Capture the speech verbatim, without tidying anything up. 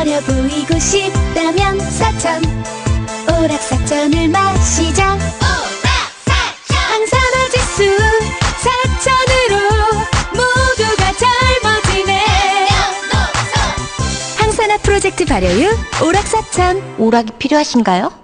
어려 보이고 싶다면 사천, 오락사천을 마시자. 오락사천! 항산화 지수 사천으로 모두가 젊어지네. 항산화 프로젝트 발효유 오락사천. 오락이 필요하신가요?